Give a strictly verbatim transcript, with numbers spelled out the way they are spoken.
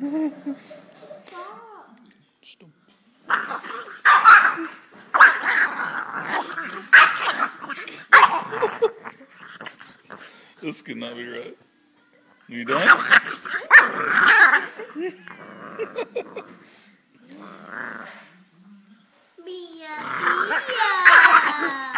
Stop. This could not be right. Are you done? Mia, Mia.